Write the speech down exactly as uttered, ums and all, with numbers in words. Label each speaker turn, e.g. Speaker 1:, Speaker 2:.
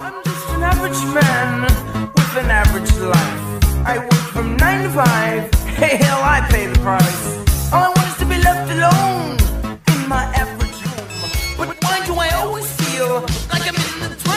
Speaker 1: I'm just an average man with an average life. I work from nine to five. Hey, hell, I pay the price. All I want is to be left alone in my average home. But why do I always feel like I'm in the